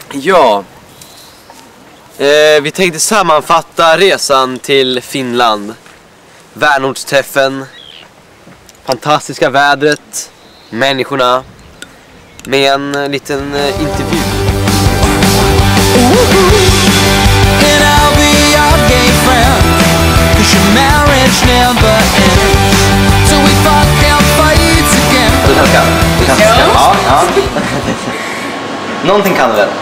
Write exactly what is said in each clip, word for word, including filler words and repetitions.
Ja. Eh, vi tänkte sammanfatta resan till Finland. Vänortsträffen. Fantastiska vädret. Människorna. Med en uh, liten uh, intervju. Du kan ska. Du kan ska. Ja, ja. Någonting kan du väl?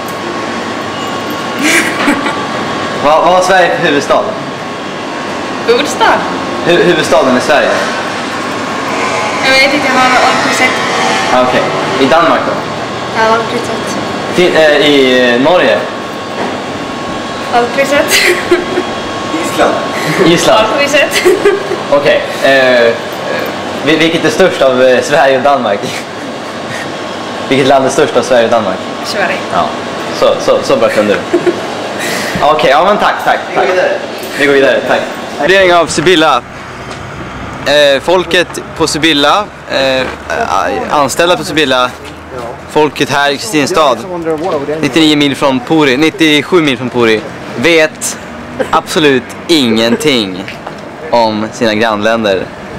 Vad, vad har Sverige för huvudstad? Huvudstad? Hu huvudstaden i Sverige? Jag vet inte, jag har aldrig sett. Ah, okej. Okay. I Danmark då? Jag har aldrig sett. Fin äh, I Norge? Aldrig sett. Island? Island? Aldrig sett. Okej. Okay. Uh, vilket är störst av uh, Sverige och Danmark? Vilket land är störst av Sverige och Danmark? Sverige. Ja, så, så, så bra kunde du. Okej, okay, ja men tack, tack, tack. Vi går vidare. Vi går vidare, tack. Värdering av Sibylla. Eh, folket på Sibylla, eh, anställda på Sibylla, folket här i Kristinestad, nittionio mil från Pori, nittiosju mil från Pori, vet absolut ingenting om sina grannländer.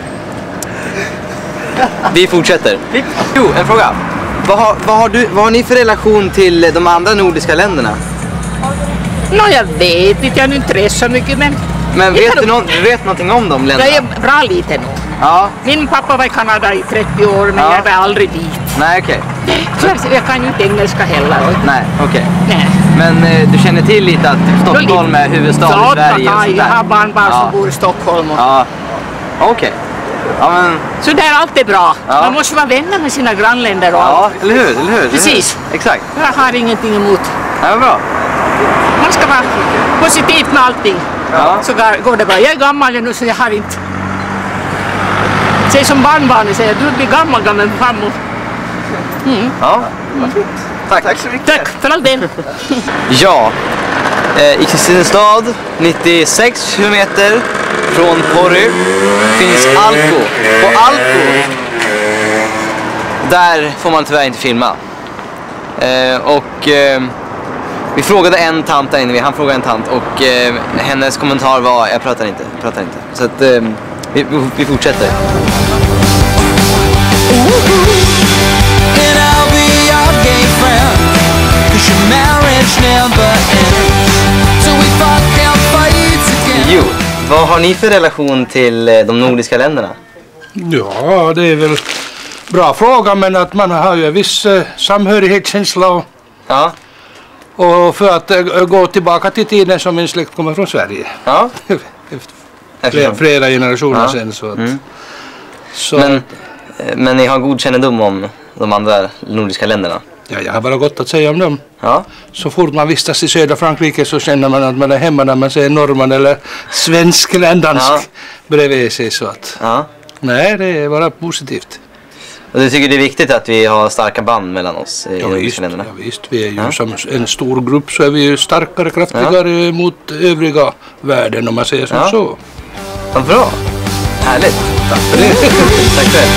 Vi fortsätter. Jo, en fråga. Vad har, vad har, du, vad har ni för relation till de andra nordiska länderna? Nå, jag vet inte, jag har inte rest så mycket, men... Men vet du, någon, du vet någonting om de länderna? Jag är bra lite nu. Ja. Min pappa var i Kanada i trettio år, men ja. jag var aldrig dit. Nej, okej. Okay. Jag, jag kan ju inte engelska heller. Nej, okej. Okay. Men eh, du känner till lite att Stockholm är huvudstad i Sverige och sånt där? Jag har barnbarn ja. som bor i Stockholm. Och... Ja, okej. Okay. Ja, men... Så där allt är bra. Ja. Man måste vara vänner med sina grannländer. Och ja, eller hur? Eller hur? Precis. Eller hur? Exakt. Jag har ingenting emot. Ja, bra. Man ska vara positivt med allting. Ja. Så går det bra. Jag är gammal nu så jag har inte... Säg som barnbarnet säger, du blir gammal, gammal farmor. Mm. Ja, mm. Tack. Tack så mycket. Tack för all del. Ja, eh, i Kristinestad, nittiosex kilometer från Pori, finns Alko. På Alko, där får man tyvärr inte filma. Eh, och... Eh, Vi frågade en tant där inne, han frågade en tant och eh, hennes kommentar var jag pratar inte, jag pratar inte. Så att eh, vi, vi fortsätter. Jo, vad har ni för relation till eh, de nordiska länderna? Ja, det är väl bra fråga, men att man har ju en viss eh, samhörighetskänsla och... Ja. Och för att uh, gå tillbaka till tiden som min släkt kommer från Sverige. Ja. flera, flera generationer ja. Sedan. Så att, mm. så men, men ni har god kännedom om de andra nordiska länderna? Ja, jag har bara gott att säga om dem. Ja. Så fort man vistas i södra Frankrike så känner man att man är hemma när man säger norrman eller svensk eller dansk ja. Bredvid sig. Så att, ja. Nej, det är bara positivt. Och du tycker det är viktigt att vi har starka band mellan oss i ja, de visst, länderna? Ja visst, vi är ju ja. Som en stor grupp så är vi ju starkare, kraftigare ja. Mot övriga världen om man säger som ja. Så. Vad bra, härligt. Tack för det. Tack för det.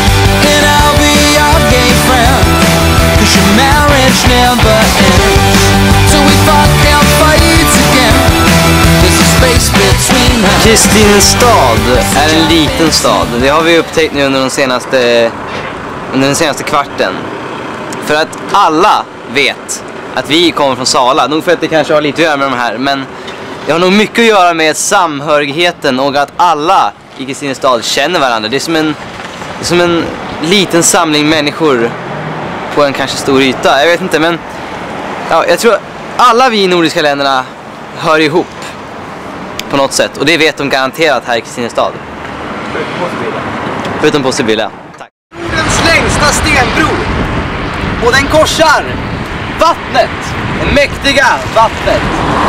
Kristinestad är en liten stad. Det har vi upptäckt nu under, de senaste, under den senaste kvarten. För att alla vet att vi kommer från Sala. Nog för att det kanske har lite att göra med de här. Men det har nog mycket att göra med samhörigheten och att alla i Kristinestad känner varandra. Det är som en, det är som en liten samling människor på en kanske stor yta. Jag vet inte, men ja, jag tror alla vi i nordiska länderna hör ihop på något sätt. Och det vet de garanterat här i Kristinestad. Förutom på Sibylla. Tack. Nordens längsta stenbro. Och den korsar vattnet. Det mäktiga vattnet.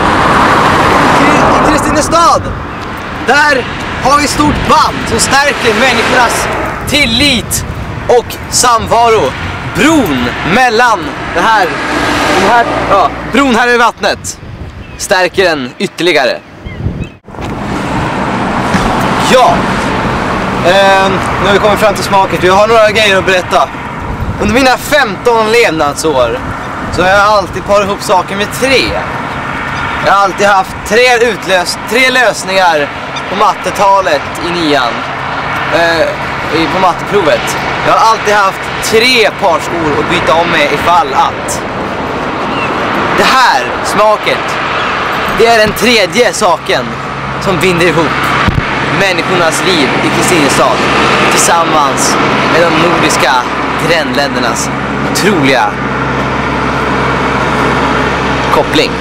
I Kristinestad. Där har vi ett stort band som stärker människornas tillit och samvaro. Bron mellan det här, den här ja, bron här i vattnet stärker den ytterligare. Ja, eh, nu har vi kommit fram till smaket. Jag har några grejer att berätta. Under mina femton levnadsår så har jag alltid parat ihop saker med tre. Jag har alltid haft tre, utlös tre lösningar på mattetalet i nian. Eh, på matteprovet. Jag har alltid haft tre par skor att byta om med ifall att. Det här smaket, det är den tredje saken som binder ihop människornas liv i Kristinestad tillsammans med de nordiska grannländernas otroliga koppling.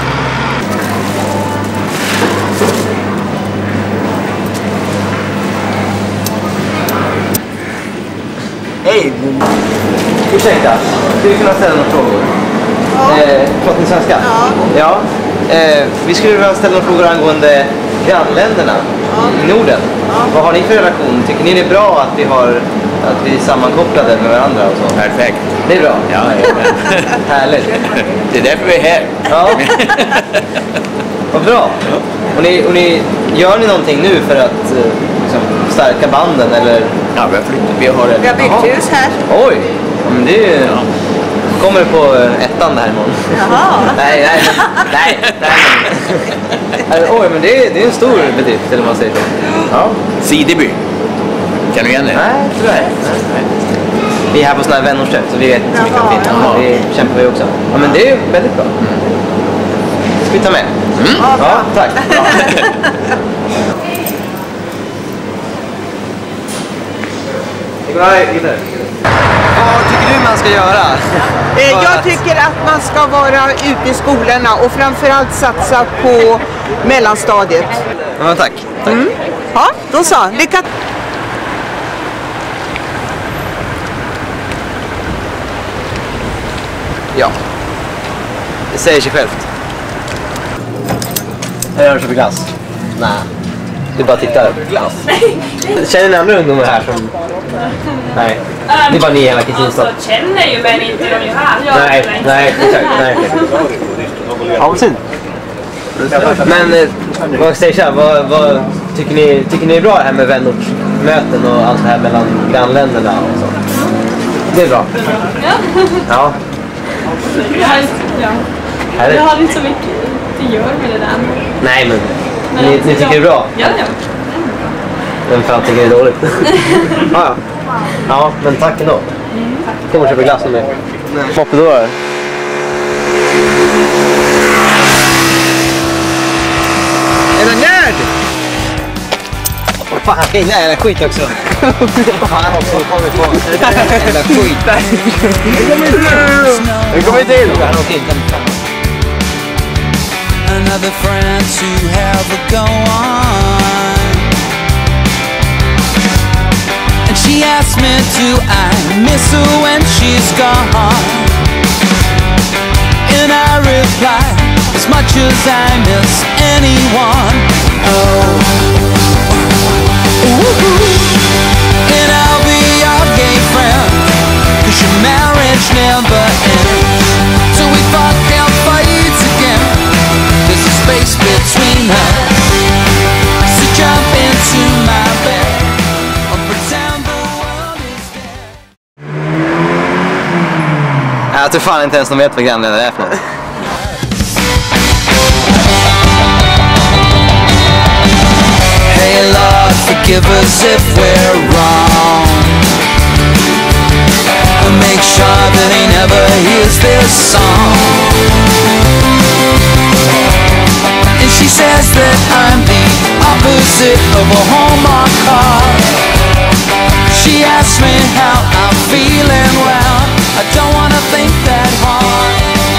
Hej! Ursäkta, skulle vi kunna ställa några frågor? Ja. Eh, pratar ni svenska? Ja. Ja. Eh, vi skulle vilja ställa några frågor angående grannländerna ja. i Norden. Ja. Vad har ni för relation? Tycker ni det är bra att vi, har, att vi är sammankopplade med varandra och så? Perfekt. Det är bra? Ja, ja. Härligt. Det är därför vi är här. Ja. Vad bra. Och ni, och ni, gör ni någonting nu för att liksom, stärka banden eller? Ja, vi har flyttat. Vi har, vi har byggt hus här. Oj, ja, men det är ju... Ja. Kommer på ettan det här imorgon. Jaha. nej, nej, nej, nej, nej. Oj, men det är, det är en stor bedrift, eller vad man säger så. Ja. Sideby. Kan du igen det? Nej, tyvärr. Nej, nej. Vi är här på sån här Vänortsträff, så vi vet inte så mycket om Finland. Det kämpar vi också. Ja, men det är väldigt bra. Mm. Ska vi ta med? Mm. Ja, tack. Ja. Vad tycker du man ska göra? Jag tycker att man ska vara ute i skolorna och framförallt satsa på mellanstadiet. Ja, tack. tack. Mm. Ja, då så. Lycka till! Ja. Det säger sig självt. Här har du köpt glass? Nej. Du bara tittar. Glass? Känner ni andra ungdomar här som... Nej. Det är bara ni hela Kristinestad. Alltså, känner ju men inte de ju här. Nej, nej, exakt. Nej. Ja, precis. Men vad säger jag? Vad, vad tycker ni tycker ni är bra här med vänortsmöten och allt det här mellan grannländerna och så? Det är bra. Ja. Ja. Ja. Jag har inte så mycket att göra med det där. Nej, men ni, ni tycker det är bra? Ja, ja. Men fan tycker det är dåligt? ja, ja. Ja, men tack ändå. Mm, tack. Kommer och köpa glass med mig. Moppedårar. Är du nörd? Vad fan, det är jävla skit också. Fan också, kommer på. Jävla skit. Det kommer till. Another friend to have a go on. And she asked me, do I miss her when she's gone? And I reply, as much as I miss anyone. Oh, ooh-hoo. And I'll be your gay friend, 'cause your marriage never ends. So we fuck and fight again. There's a space between us. So jump into my bed and pretend the world is dead. Jag tror fan inte ens de vet vad grannländer är för något. Hey Lord, forgive us if we're wrong. And make sure that he never hears this song. And she says that I'm the opposite of a Hallmark card. She asks me how I'm feeling, well, I don't wanna think that hard.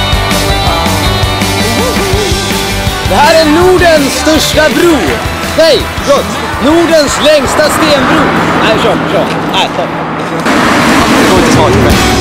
Det här är Nordens största bro. Nej, förlåt. Nordens längsta stenbro. Nej, kör, kör. Nej, stopp. Det går inte smart.